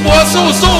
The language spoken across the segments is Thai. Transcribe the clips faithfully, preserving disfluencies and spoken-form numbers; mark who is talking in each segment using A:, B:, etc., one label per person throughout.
A: ปัวสู้สู้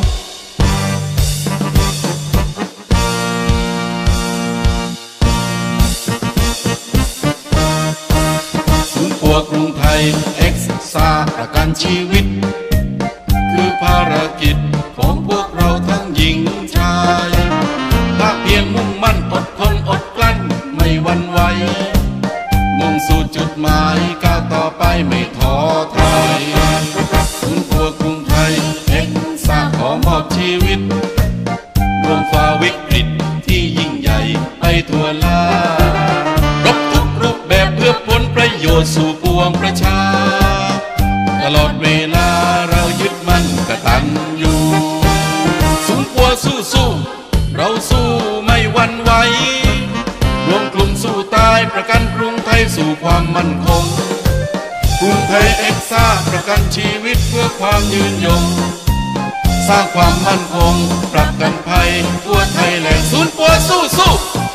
A: ศูนย์ปัวกรุงไทยเอ็กซ่าประกันชีวิตคือภารกิจของพวกเราทั้งหญิงชายภาคเพียรมุ่งมั่นอดทนอดกลั้นไม่หวั่นไหวมุ่งสู่จุดหมายก้าวต่อไปไม่ท้อถอยศูนย์ปัวกรุงไทยเอ็กซ่าขอมอบชีวิตร่วมฝ่าวิกฤตที่ยิ่งใหญ่ไปทั่วลารบทุกรูปแบบเพื่อผลประโยชน์สู่ปวงประชาตลอดเวลาเรายึดมั่นกตัญญูศูนย์ปัวสู้สู้เราสู้ไม่หวั่นไหวรวมกลุ่มสู้ตายประกันกรุงไทยสู่ความมั่นคงกรุงไทยเอ็กซ่าประกันชีวิตเพื่อความยืนยงสร้างความมั่นคงปรับกันภัยทั่วไทยแลนด์ศูนย์ปัวสู้สู้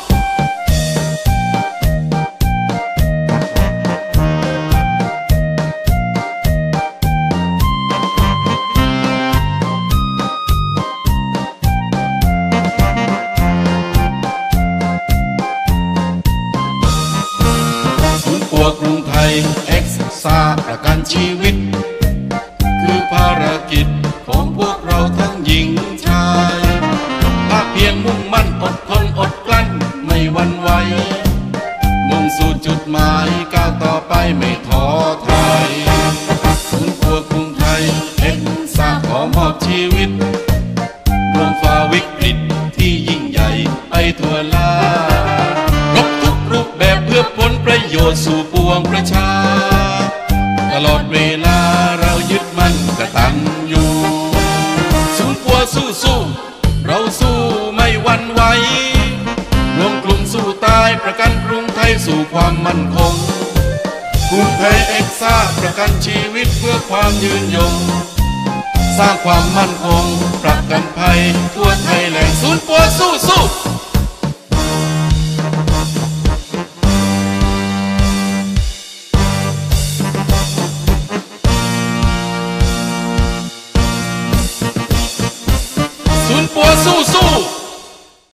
A: ปัวกรุงไทยเอ็กซ่าประกันชีวิตคือภารกิจของพวกเราทั้งหญิงชายภาคเพียรมุ่งมั่นอดทนอดกลั้นไม่หวั่นไหวมุ่งสู่จุดหมายก้าวต่อไปไม่ท้อถอยศูนย์ปัวกรุงไทยเอ็กซ่าขอมอบชีวิตร่วมฝ่าวิกฤตที่ยิ่งใหญ่ไปทั่วลารบทุกรูปแบบเพื่อผลประโยชน์สู่ปวงประชาตลอดเวลาเรายึดมั่นกตัญญูศูนย์ปัวสู้สู้เราสู้ไม่หวั่นไหวรวมกลุ่มสู้ตายประกันกรุงไทยสู่ความมั่นคงกรุงไทยเอ็กซ่าประกันชีวิตเพื่อความยืนยงสร้างความมั่นคงปรับกันภัยทั่วไทยแลนด์ศูนย์ปัวสู้สู้